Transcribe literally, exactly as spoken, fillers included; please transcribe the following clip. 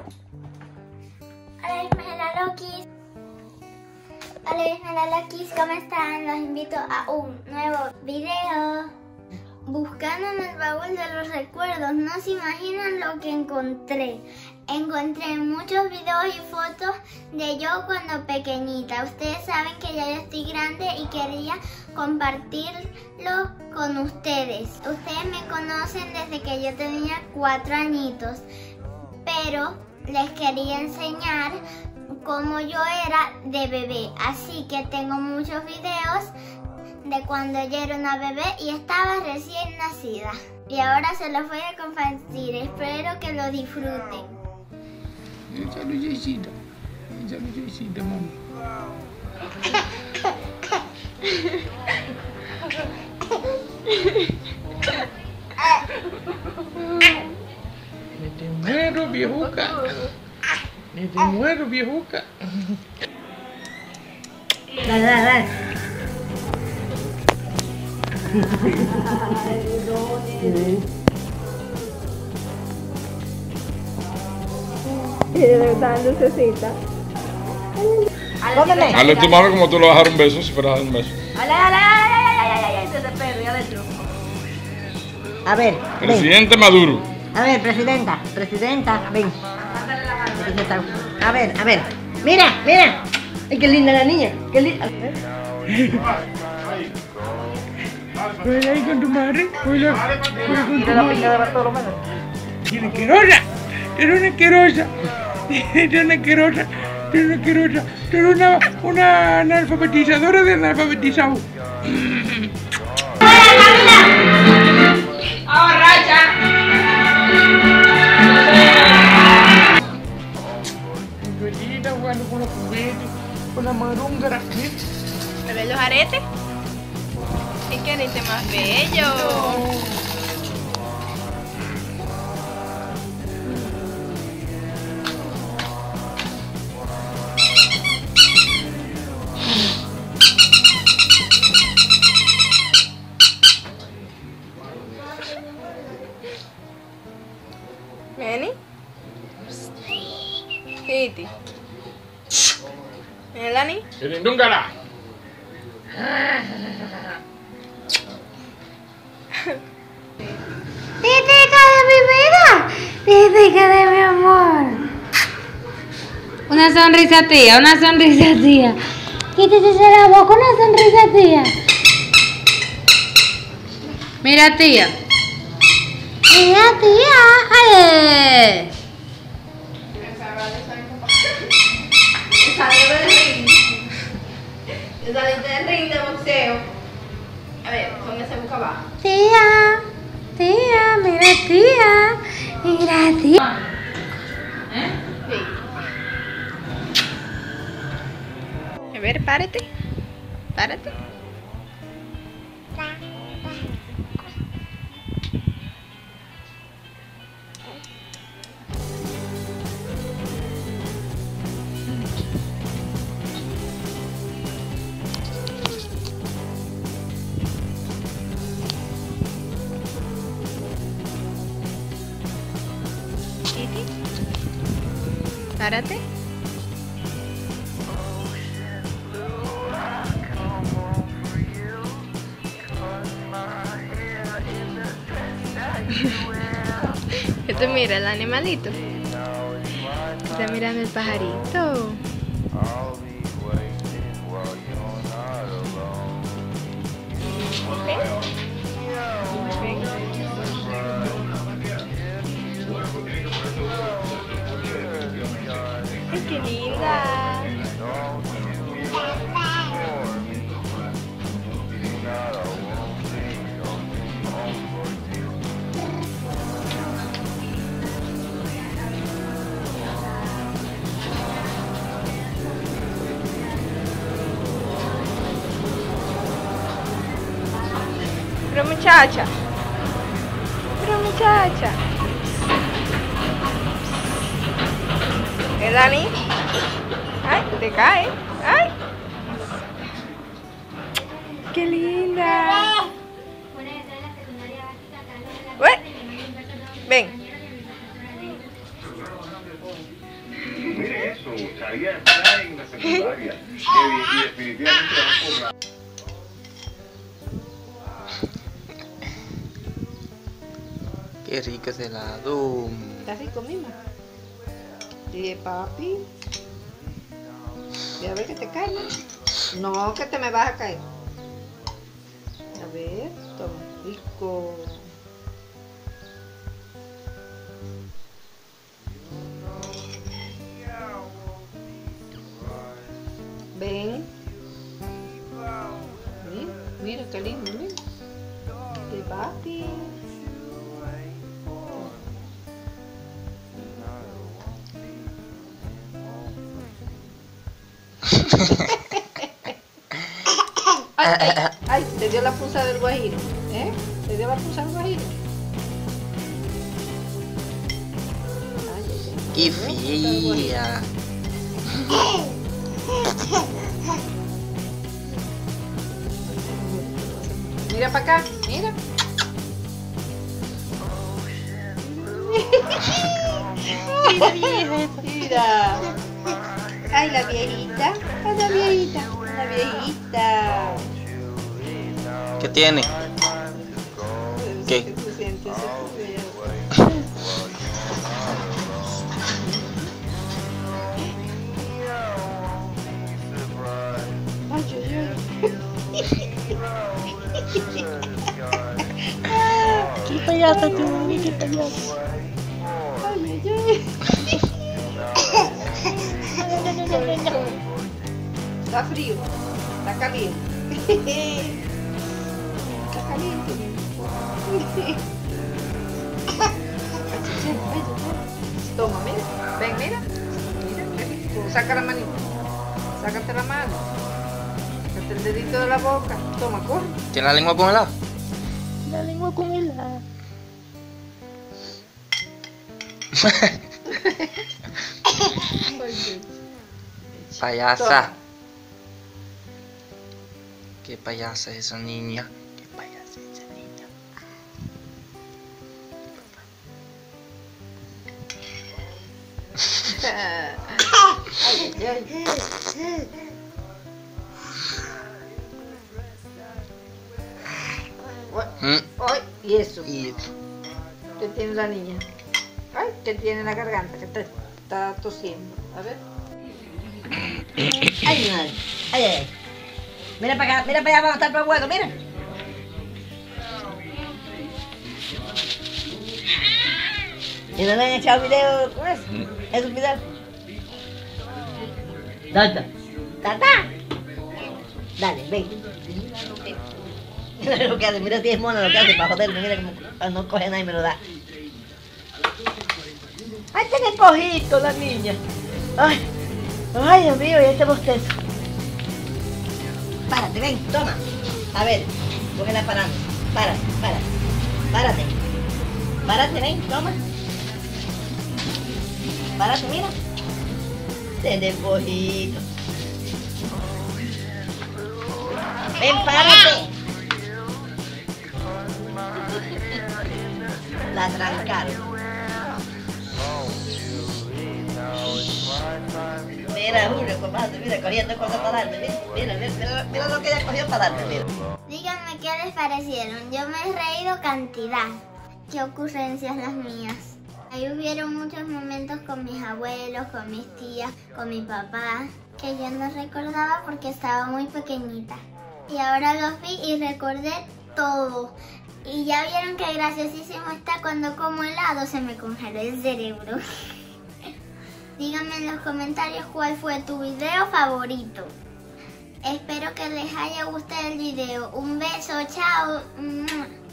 Hola Ismaela Lokis. Hola Ismaela Lokis, ¿cómo están? Los invito a un nuevo video. Buscando en el baúl de los recuerdos, no se imaginan lo que encontré. Encontré muchos videos y fotos de yo cuando pequeñita. Ustedes saben que ya yo estoy grande y quería compartirlo con ustedes. Ustedes me conocen desde que yo tenía cuatro añitos, pero les quería enseñar cómo yo era de bebé. Así que tengo muchos videos de cuando yo era una bebé y estaba recién nacida. Y ahora se los voy a compartir. Espero que lo disfruten. Esa lucecita, esa lucecita, mami. Me te muero, viejuca. Me te muero, viejuca. Dale, dale, dale. Y de verdad, lucecita. ¿Dónde? Dale a tu mami como tú le vas a dar un beso si fueras a dar un beso. ¡Ale, ale, ale, ale, ale, ale! Desde perro y adentro. A ver, ven. Presidente Maduro. A ver, presidenta, presidenta, ven. A ver, a ver. Mira, mira. Ay, qué linda la niña. Qué linda. Juega ahí con tu madre. Juega, juega con tu Mira la madre. piña de Bartolomé. Tiene asquerosa. Eres una asquerosa. Eres una asquerosa. Eres una asquerosa. Eres una, una analfabetizadora de analfabetizado. Angelina jugando con los juguetes, con la marúngara. ¿Me ves los aretes? Es que arete más bello. Manny? Titi. Melanie? ¡Querindúngala! ¡Títica de mi vida! ¡Títica de mi amor! Una sonrisa tía, una sonrisa tía. Quítese la boca, una sonrisa tía. Mira tía. Mira tía. ¡Ay! Yo salí del ring de boxeo. A ver, póngase boca abajo. Tía. Tía, mira tía. Mira tía. Sí. A ver, párate. Párate. Titi. Párate. Esto mira el animalito. Está mirando el pajarito. Ven. Ay, qué linda. Pero muchacha. Pero muchacha. ¿Eh, Dani? Ay, te cae. Ay. Qué linda. Ué. Ven. gustaría estar en la secundaria. Y definitivamente vamos por la... Qué rico ese helado. ¿Está rico mismo? Dile, papi. Voy a ver que te cae, ¿no? No, que te me vas a caer. A ver, toma, rico. Ven. Mira, mira qué lindo, mira. De papi. Ay, ay, ay, te dio la punza del guajiro, ¿eh? Te dio la punza del guajiro. Ay, ay, ay. Qué fría. Mira para acá, mira. Mira, vieja, mira. Ay, la viejita, ay, la viejita, la viejita. ¿Qué tiene? ¿Qué? ¿Qué se siente? Ay, ay, ay. Qué payasa tú, qué payasa. Ay, ay, ay. Está frío, está caliente. Está caliente. Toma, mira, ven, mira. Mira, ven. Saca la manita. Sácate la mano. Sácate el dedito de la boca. Toma, corre. ¿Tiene la lengua con helado? La lengua con helado. Payasa. Qué payasa es esa niña. Qué payasa es esa niña. Ay, ay, ay. Mm. Ay, y eso. Y ¿Qué tiene la niña? Ay, que tiene en la garganta, que te está tosiendo. A ver. Ay, madre. Ay, ay, ay. Mira para acá, mira para allá, vamos a estar para el hueco, mira. ¿Y no le han echado video con eso? ¿Es un video? Tata. Tata. Dale, ven. Mira lo que hace, mira si es mono lo que hace para joderme, mira como no coge nada y me lo da. Ay, tiene cojito la niña. Ay, ay, Dios mío, y este bostezo. Párate, ven, toma. A ver, cógela parando. Párate, párate. Párate. Párate, ven, toma. Párate, mira. Tiene cojito. Ven, párate. La trancaron. Mira, Julio, compadre, mira, cogiendo cosas para darme. Mira, mira, mira, mira lo que ella cogió para darme, mira. Díganme qué les parecieron. Yo me he reído cantidad. Qué ocurrencias las mías. Ahí hubieron muchos momentos con mis abuelos, con mis tías, con mi papá, que yo no recordaba porque estaba muy pequeñita. Y ahora los vi y recordé todo. Y ya vieron que graciosísimo está cuando como helado se me congeló el cerebro. Díganme en los comentarios cuál fue tu video favorito. Espero que les haya gustado el video. Un beso, chao.